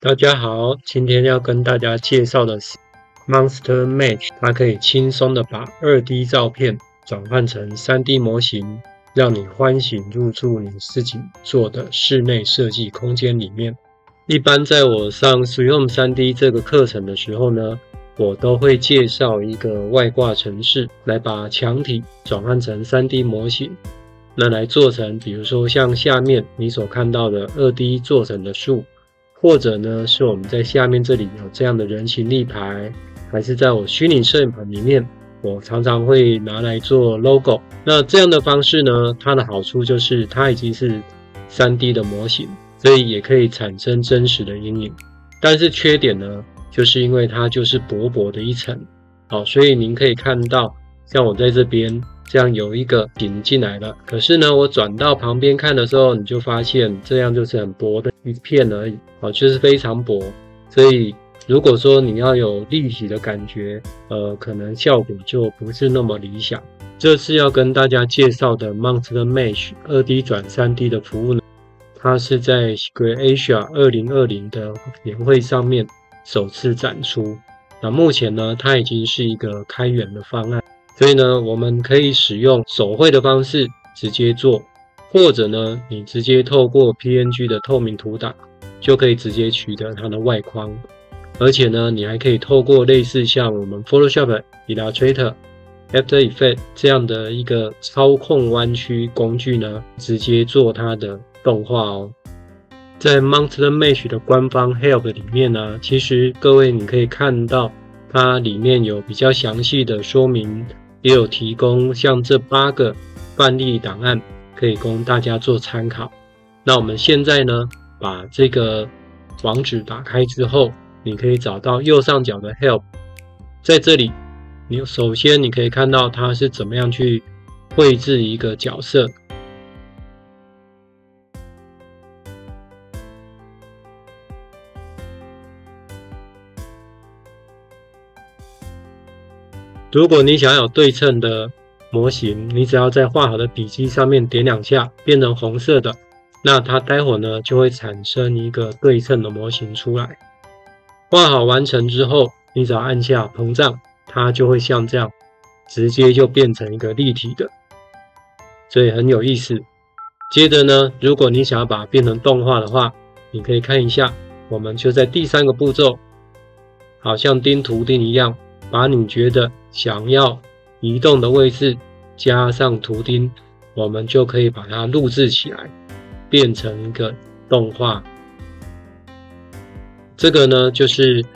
大家好，今天要跟大家介绍的是 Monster Mesh， 它可以轻松的把 2D 照片转换成 3D 模型，让你欢喜入住你自己做的室内设计空间里面。一般在我上 Swim 3D 这个课程的时候呢，我都会介绍一个外挂程式来把墙体转换成 3D 模型，那来做成比如说像下面你所看到的 2D 做成的树，或者呢是我们在下面这里有这样的人形立牌，还是在我虚拟摄影棚里面我常常会拿来做 logo。 那这样的方式呢，它的好处就是它已经是 3D 的模型，所以也可以产生真实的阴影。但是缺点呢，就是因为它就是薄薄的一层，所以您可以看到像我在这边这样有一个顶进来了，可是呢我转到旁边看的时候，你就发现这样就是很薄的一片而已，就是非常薄。所以如果说你要有立体的感觉，可能效果就不是那么理想。这次要跟大家介绍的 Monster Mesh 2D 转 3D 的服务呢，它是在 Square Asia 2020的年会上面首次展出。那目前呢，它已经是一个开源的方案，所以呢，我们可以使用手绘的方式直接做，或者呢，你直接透过 PNG 的透明图档，就可以直接取得它的外框。而且呢，你还可以透过类似像我们 Photoshop、Illustrator、After Effects 这样的一个操控弯曲工具呢，直接做它的动画哦。在 Monster Mesh 的官方 Help 里面呢，其实各位你可以看到它里面有比较详细的说明，也有提供像这8个范例档案可以供大家做参考。那我们现在呢，把这个网址打开之后，你可以找到右上角的 Help， 在这里你首先你可以看到它是怎么样去绘制一个角色。如果你想要有对称的模型，你只要在画好的笔记上面点2下变成红色的，那它待会呢就会产生一个对称的模型出来。画好完成之后，你只要按下膨胀，它就会像这样直接就变成一个立体的，所以很有意思。接着呢，如果你想要把它变成动画的话，你可以看一下，我们就在第3个步骤，好像钉图钉一样，把你觉得想要移动的位置加上图钉，我们就可以把它录制起来，变成一个动画。这个呢就是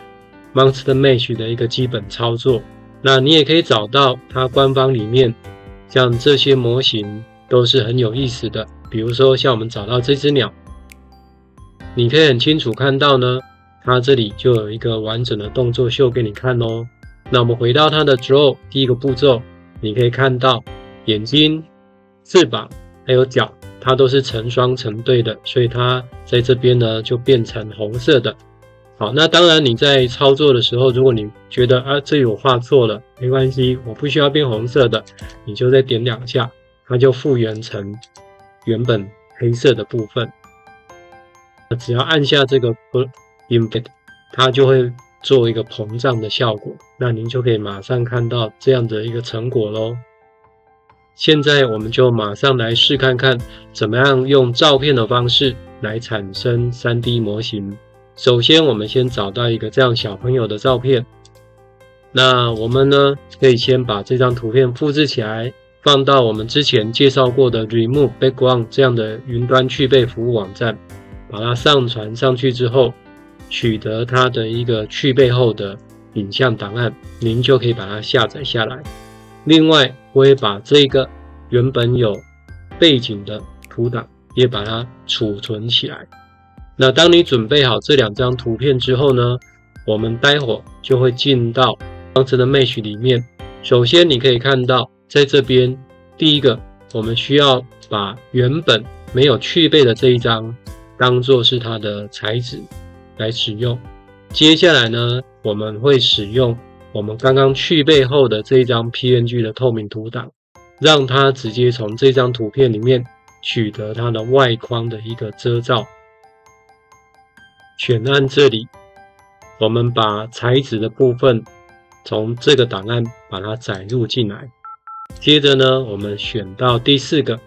Monster Mesh 的一个基本操作。那你也可以找到它官方里面像这些模型都是很有意思的，比如说像我们找到这只鸟，你可以很清楚看到呢，它这里就有一个完整的动作秀给你看哦。那我们回到它的 Draw 第1个步骤，你可以看到眼睛、翅膀还有脚，它都是成双成对的，所以它在这边呢就变成红色的。好，那当然你在操作的时候，如果你觉得这里我画错了，没关系，我不需要变红色的，你就再点2下，它就复原成原本黑色的部分。只要按下这个 Embed， 它就会做一个膨胀的效果，那您就可以马上看到这样的一个成果咯。现在我们就马上来试看看怎么样用照片的方式来产生 3D 模型。首先我们先找到一个这样小朋友的照片，那我们呢可以先把这张图片复制起来，放到我们之前介绍过的 Remove Background 这样的云端去背服务网站，把它上传上去之后，取得它的一个去背后的影像档案，您就可以把它下载下来。另外我也把这个原本有背景的图档也把它储存起来。那当你准备好这2张图片之后呢，我们待会就会进到 Monster Mesh 里面。首先你可以看到在这边，第一个我们需要把原本没有去背的这一张当作是它的材质来使用。接下来呢，我们会使用我们刚刚去背后的这一张 PNG 的透明图档，让它直接从这张图片里面取得它的外框的一个遮罩。 选案这里，我们把材质的部分从这个档案把它载入进来。接着呢，我们选到第4个，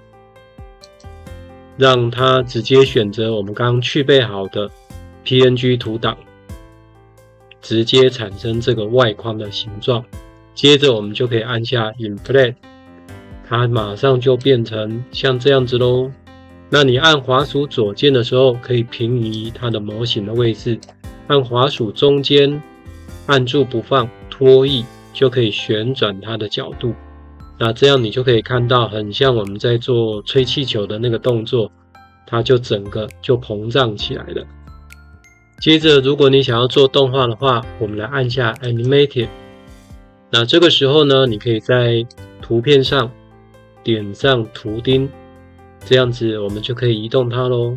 让它直接选择我们刚刚去备好的 PNG 图档，直接产生这个外框的形状。接着我们就可以按下 Input， 它马上就变成像这样子咯。那你按滑鼠左键的时候，可以平移它的模型的位置，按滑鼠中间按住不放拖曳，就可以旋转它的角度。那这样你就可以看到很像我们在做吹气球的那个动作，它就整个就膨胀起来了。接着如果你想要做动画的话，我们来按下 Animated。 那这个时候呢，你可以在图片上点上图钉，这样子我们就可以移动它咯。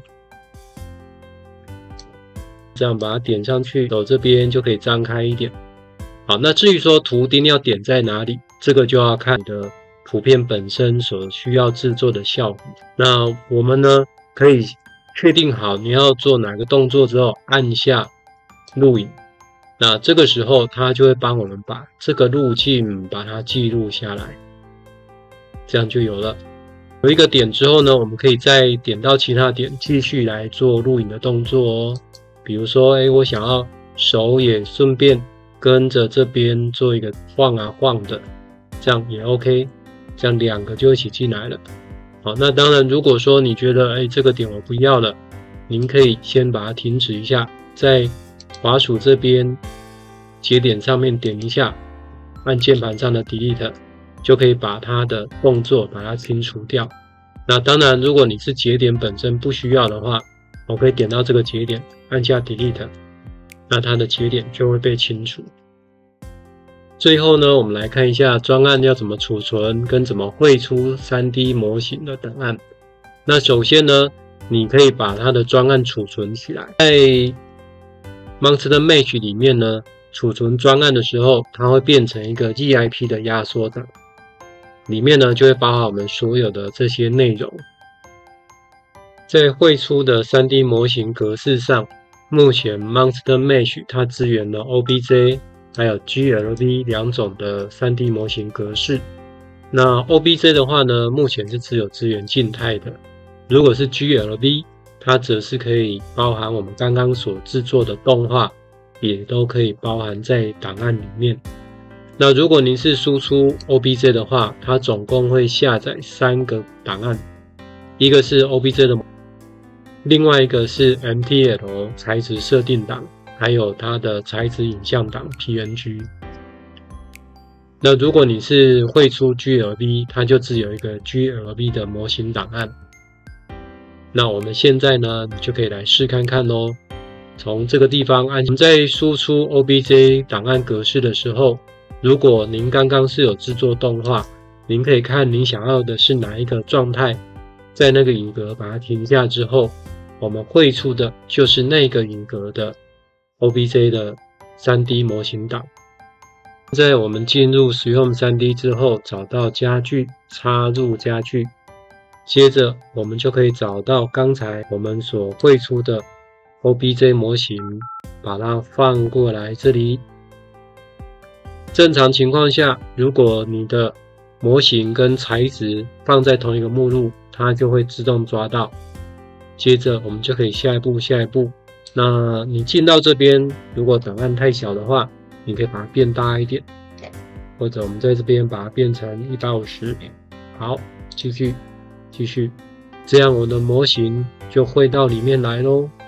这样把它点上去，手这边就可以张开一点。好，那至于说图钉要点在哪里，这个就要看你的图片本身所需要制作的效果。那我们呢，可以确定好你要做哪个动作之后，按下录影。那这个时候它就会帮我们把这个路径把它记录下来，这样就有了。有一个点之后呢，我们可以再点到其他点，继续来做录影的动作哦。比如说，我想要手也顺便跟着这边做一个晃啊晃的，这样也 OK， 这样2个就一起进来了。好，那当然如果说你觉得这个点我不要了，您可以先把它停止一下，在滑鼠这边节点上面点一下，按键盘上的 Delete， 就可以把它的动作把它清除掉。那当然如果你是节点本身不需要的话，我可以点到这个节点，按下 Delete， 那它的节点就会被清除。最后呢，我们来看一下专案要怎么储存跟怎么绘出 3D 模型的档案。那首先呢，你可以把它的专案储存起来。在 Monster Mesh 里面呢，储存专案的时候，它会变成一个 ZIP 的压缩档，里面呢就会包含我们所有的这些内容。在绘出的 3D 模型格式上，目前 Monster Mesh 它支援了 OBJ 还有 GLB 2种的 3D 模型格式。那 OBJ 的话呢，目前是只有支援静态的。如果是 GLB， 它则是可以包含我们刚刚所制作的动画，也都可以包含在档案里面。那如果您是输出 OBJ 的话，它总共会下载3个档案，一个是 OBJ 的，另外一个是 MTL 材质设定档，还有它的材质影像档 PNG。那如果你是绘出 GLB， 它就只有一个 GLB 的模型档案。那我们现在呢，你就可以来试看看咯。从这个地方按，在输出 OBJ 档案格式的时候，如果您刚刚是有制作动画，您可以看您想要的是哪一个状态，在那个影格把它停下之后，我们绘出的就是那个影格的 OBJ 的 3D 模型档。在我们进入使用 3D 之后，找到家具，插入家具，接着我们就可以找到刚才我们所绘出的 OBJ 模型，把它放过来这里。正常情况下，如果你的模型跟材质放在同一个目录，它就会自动抓到。接着我们就可以下一步。那你进到这边，如果档案太小的话，你可以把它变大一点，或者我们在这边把它变成150。好，继续，这样我的模型就绘到里面来咯。